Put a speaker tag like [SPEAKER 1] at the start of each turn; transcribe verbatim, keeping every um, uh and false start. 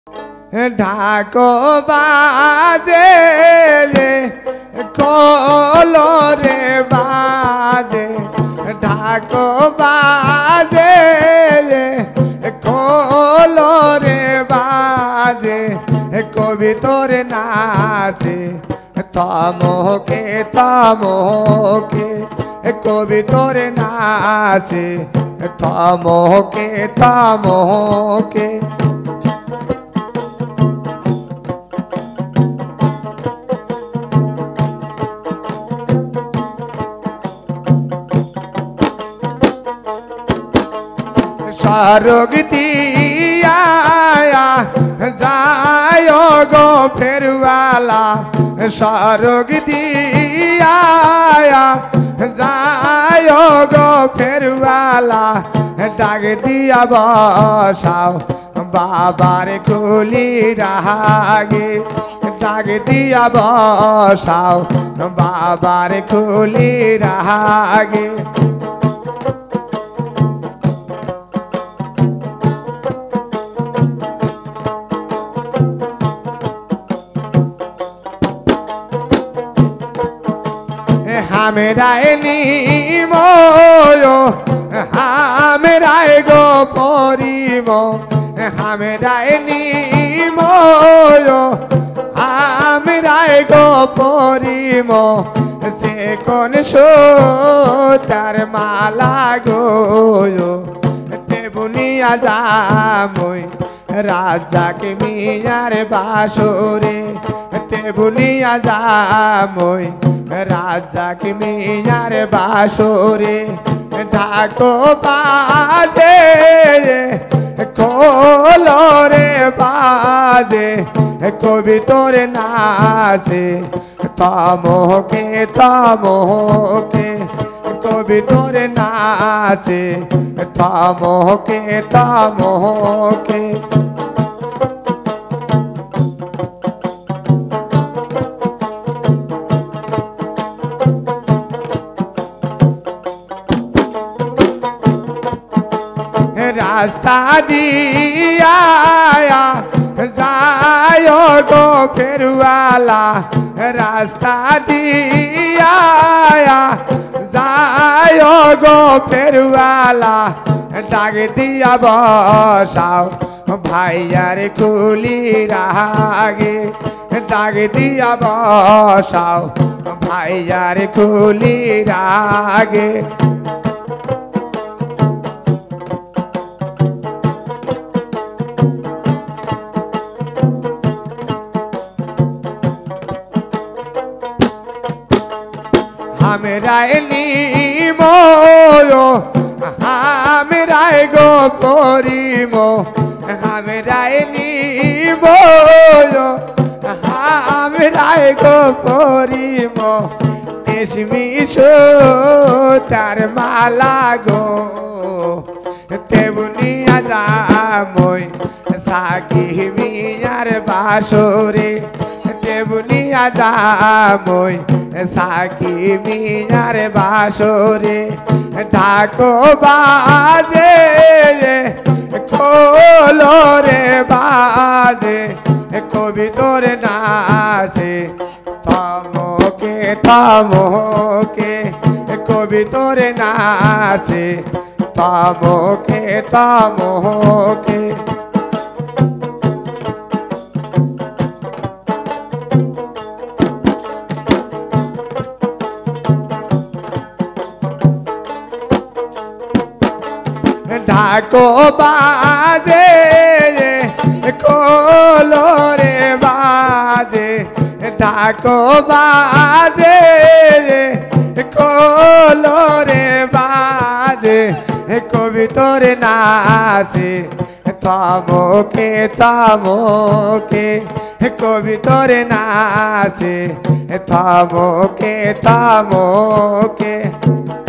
[SPEAKER 1] ঢাকো বাজে কলরে বাজে ঢাকো বাজে কলরে বাজে কবি তোরে নাচে তমকে তমকে কবি তোরে নাচে তমকে তমকে স্বর্গ দিয়া যায় গো ফেরওয়ালা স্বর্গ দিয়া যায় গো ফেরওয়ালা ডাক দিয়া বসাও বাবার কুলি রাগে ডাক দিয়া বসাও বাবার কুলি রাগে হামেরায় নিম হামেরায় গো পরিম হামেরায় নিম হামেরায় গো পরিম সে কোন তার মালা গো তেবুনিয়া যামই রাজাকে মিয়ার বাসরে তেবুনিয়া যামই রাজাকে মিয়ার বাসরে ঢাকো বাজে কলরে বাজে কবি তোরে নাচে তমকে তমকে কবি তোরে নাচে তমকে তমকে রাস্তা দিয়া যায় গো ফেরওয়ালা রাস্তা দিয়া যায় গো ফেরওয়ালা ডাক দিয়া বসাও ভাইয়ার কুলি রাগে ডাক দিয়া বসাও ভাইয়ার কুলি রাগে হামেরায় নিম হামেরায় গো পরিম হামেরায় নিম হামেরায় গো পরিম তেসমিস তার মালা গো তেবুনিয়া যামই সাকি মিয়ার বাসরে তেবুনিয়া যামই সাকি মিয়ার বাসরে ঢাকো বাজে কলরে বাজে কবি তোরে নাচে তমকে তমকে কবি তোরে নাচে তমকে তমকে ঢাকো বাজে কলরে বাজে ঢাকো বাজে কলরে বাজে কবি তোরে নাচে তমকে তমকে কবি তোরে নাচে তমকে তমকে